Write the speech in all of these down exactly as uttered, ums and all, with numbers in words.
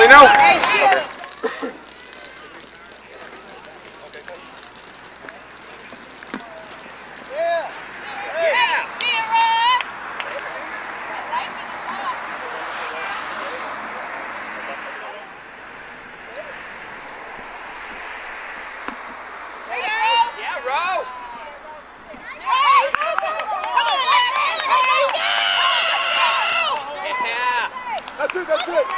Clean out. Hey, shit. That's it, that's it.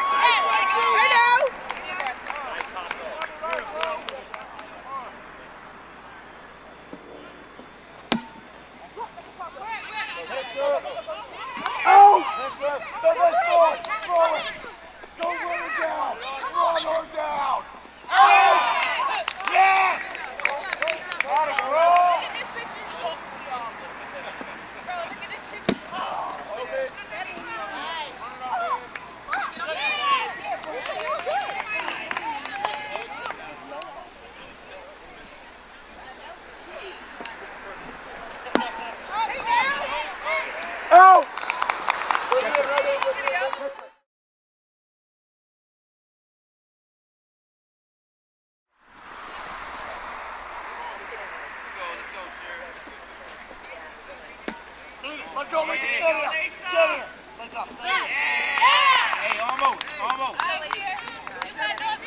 Let's go, let's get in here. Get in. Let's go. Hey, almost, almost. Let's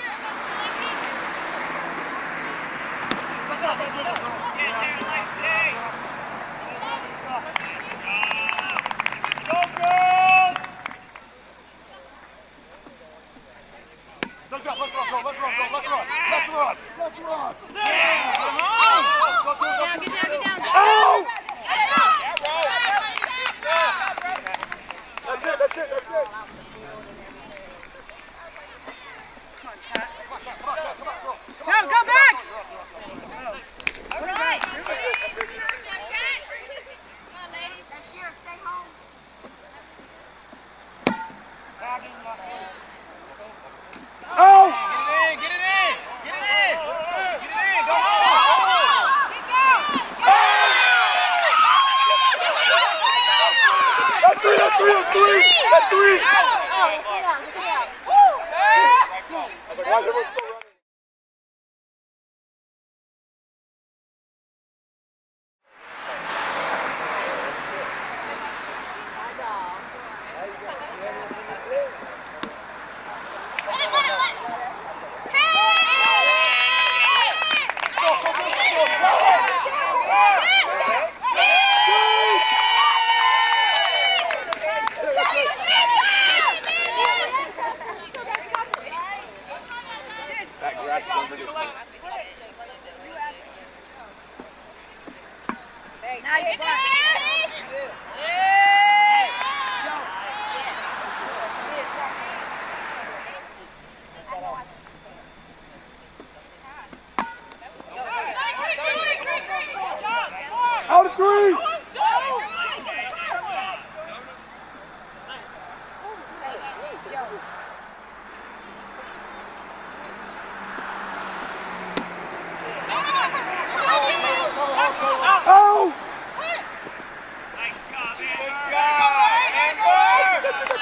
go, let's go, let's go. Get there, Lexi. Go, girls. Let's go, let's go, let's run, let's run, let's run, let's run. Yeah, come on. Get down, get down, get down. Oh! That's it, that's it, that's it. Go, go back! All right. Come on, ladies. Next year, stay home. Oh! Get it in, get it in, get it in, get it in, go home. Get down. That's three, that's three, that's three! That's three! I was like, why is everyone still running? Out of three! Oh! Nice job, Amber! Can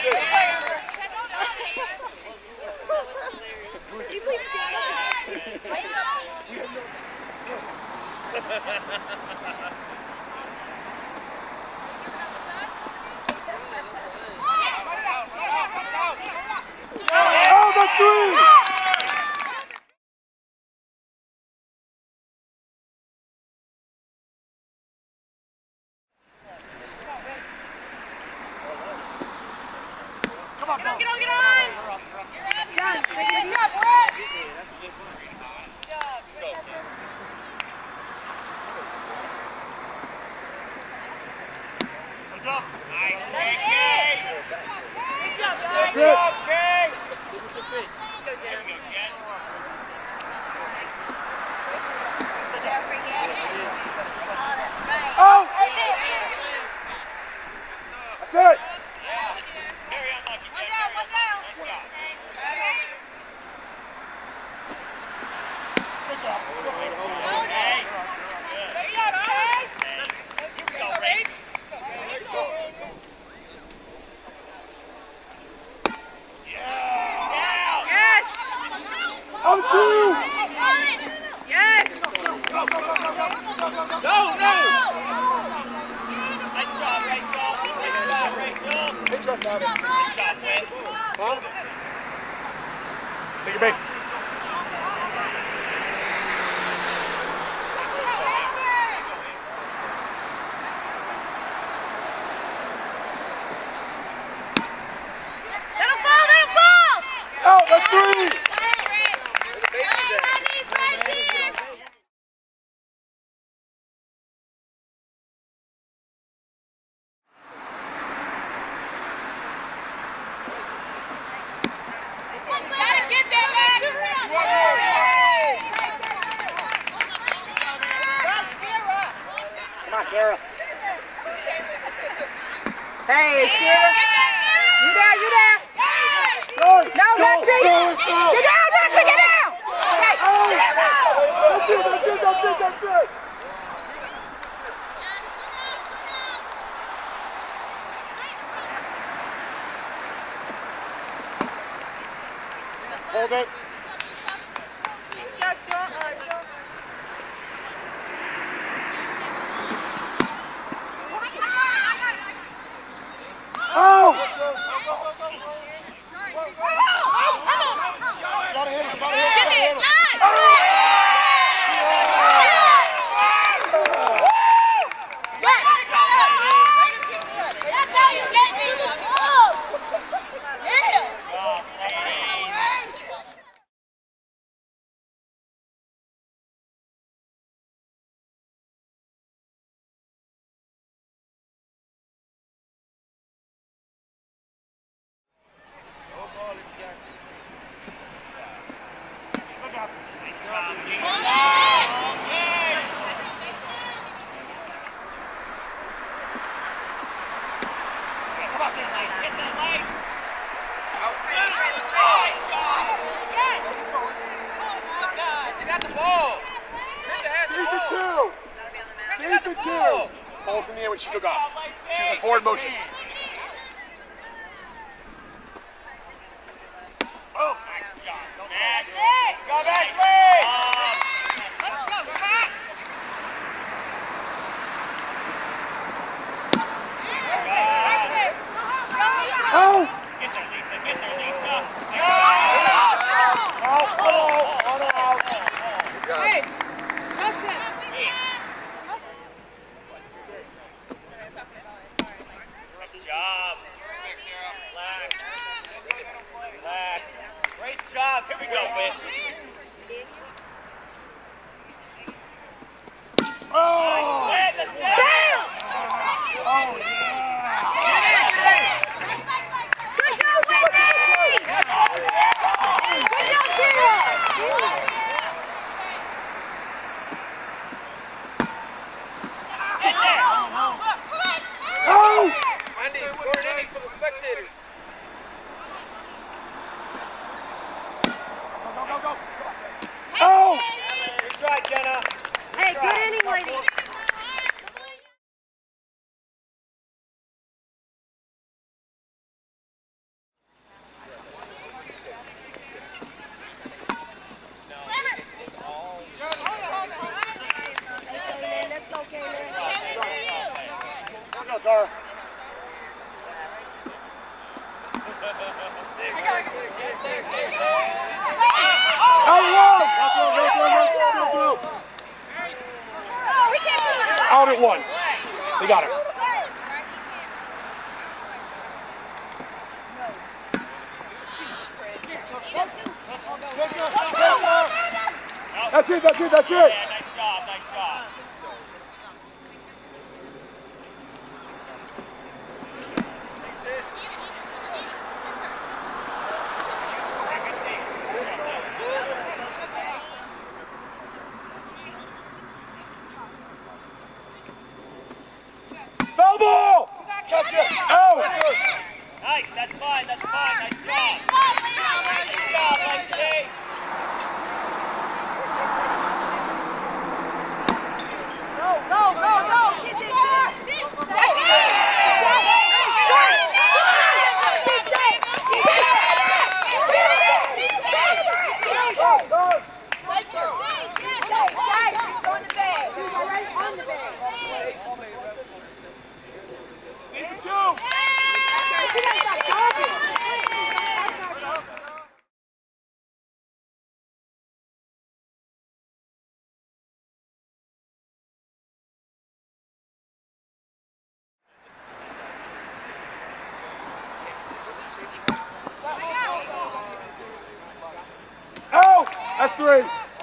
you please stand up? Oh, that's three! Come on, Get on, get on, get on! John, pick it up, Brett! Good job. Nice. Good job, guys. Good job, Jay. Let's go, Jen. There we go, Jen. Jeffrey, yeah. Oh, that's right. Oh! That's it. That's it! Yeah. Very unlucky. One down, one down. Good job. Okay. Good job, Chase. Here we go, Rage. Yeah. Yeah. Huh? Take your base. That'll fall, that'll fall! Oh, that's three! Come on, Tara. Hey, Shira. You there, you there? Go, No, go, Lexi. go, go. Get down, Lexi, get down. Hey, Shira. That's it, that's it, that's it, that's it. Hold it. Oh! Gotta hit him, gotta hit him, gotta hit him. That's how you get me the ball! Yeah! Ball's in the air when she took off. She was in forward motion. Oh, nice job. Smash. Go back, Lee. Let's go, Pat. Oh! Get there, Lisa. Get there, Lisa. Oh, oh, oh, oh. Hey! That's it! Good job. Relax. Relax. Great job. Here we go, Whit. Oh! Hey, let's go. Oh, yeah! Get in, get in. Good job, Whitney! Good job, Kira! Get there. Oh! Wendy, score an inning for the spectators. Go, go, go. Oh! Good try, Jenna. Hey, good inning, lady. Let's go, Kaylin. Go, Tara. Out at one. They got her. That's it, that's it, that's it. Yeah, nice job, nice job. Foul ball! Out! Nice, that's fine, that's fine, nice job. Good job, Lexi. Go, go, go, go. Get it, Two! she got three.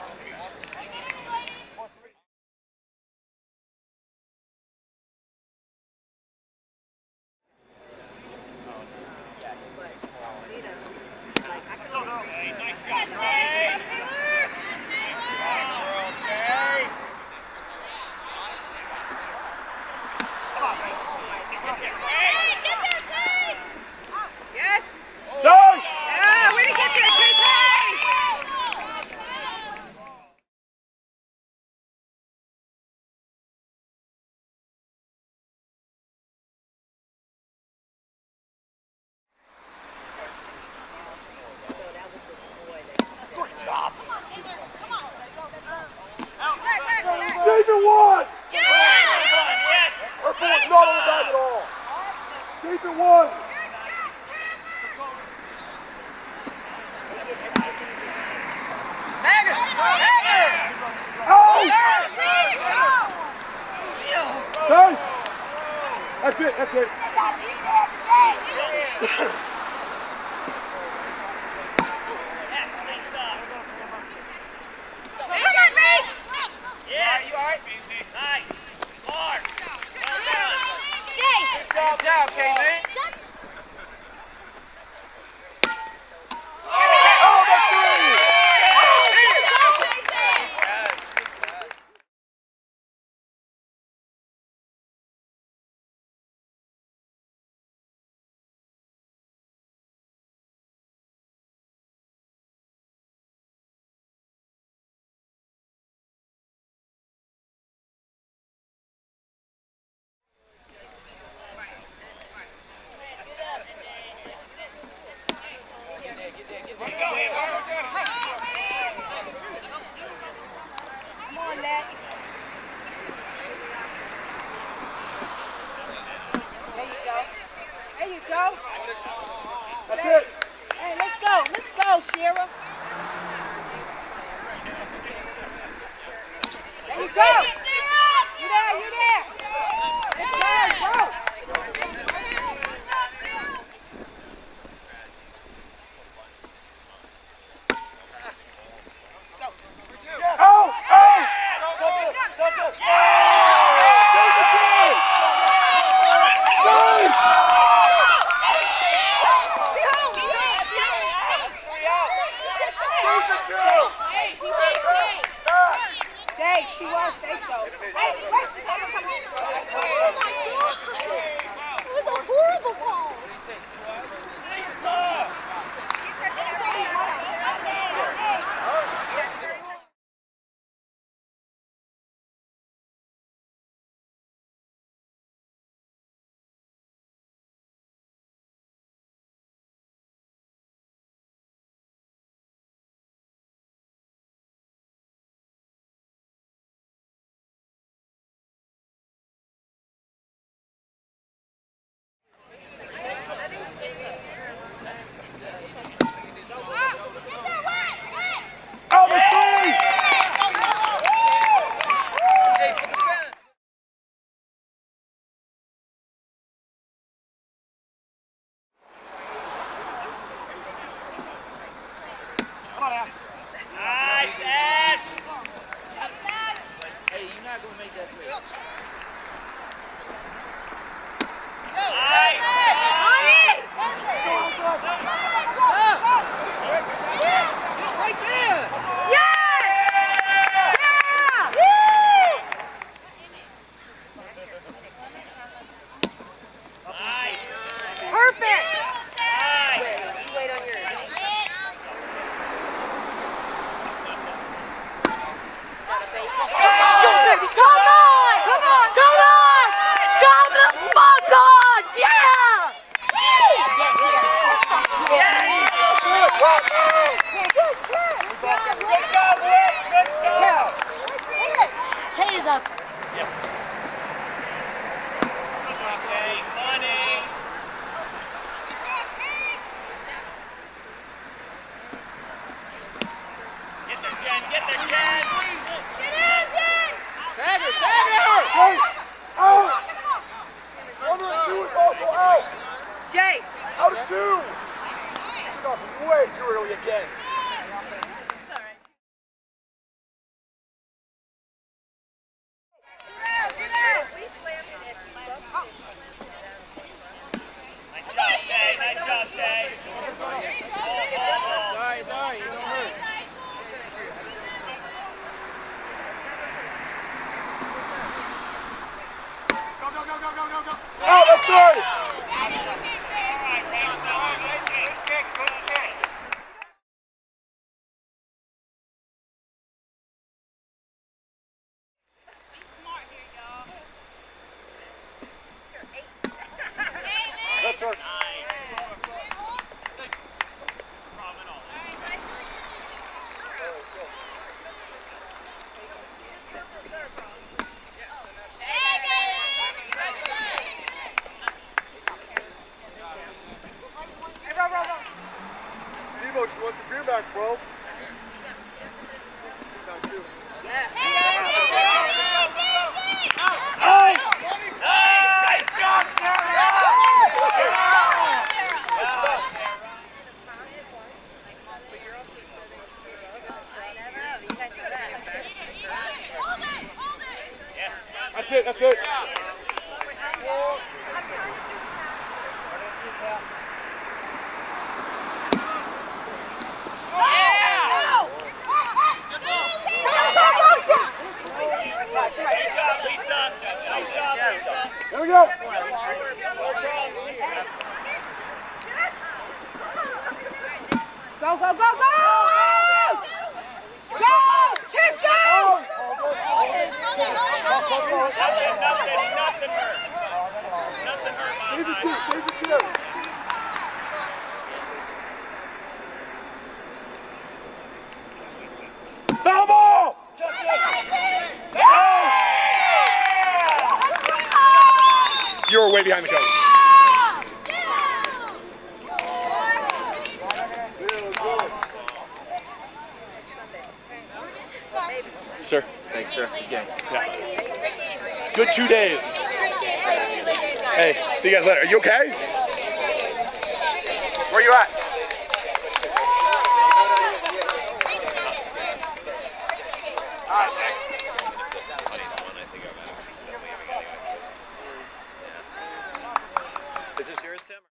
Jason won! Yes! Our four's not on the back at all. Jason won! Tagger! Tagger! Out! Hey! That's it, that's it. Yeah, you alright? Nice. Smart. Well done. Good job, job, Kaylee. Oh, that's three! That's it. Hey, let's go. Let's go, Shira. There you go. You there, you there. Let's go, go. Oh! Oh! Stay, she won't stay so. Hey, wait. It was a horrible call. Oh, that's three! Come on, Ash. Nice, Ash. Hey, you're not going to make that play. Nice. Right there! Yes! Yeah! Woo! Nice. Perfect! Nice. You wait on yours. Come on! Come on! Come on! Come the fuck on! Yeah! Tay is up. Yes. Okay, funny. Get there, Jen. Get there, Jen. Get in, Jen. Tag her, tag her! Hey! Out! One of two is also out! Jay! Out of two! Took off way too early again. go, go, go. Out, that's three. That's her. Tebow, she wants a beer back, bro. Sit down, too. That's it, that's it. There we go. Go, go, go, go! Go! Kiss, go! Nothing, nothing, nothing hurt. Nothing hurt, Mom. Save the two, save the two. Foul ball! You were way behind the coach. Sir. Thanks, sir. Good game. Yeah. Good two days. Hey, see you guys later. Are you okay? Where you at? All right, thanks. Is this yours, Tim?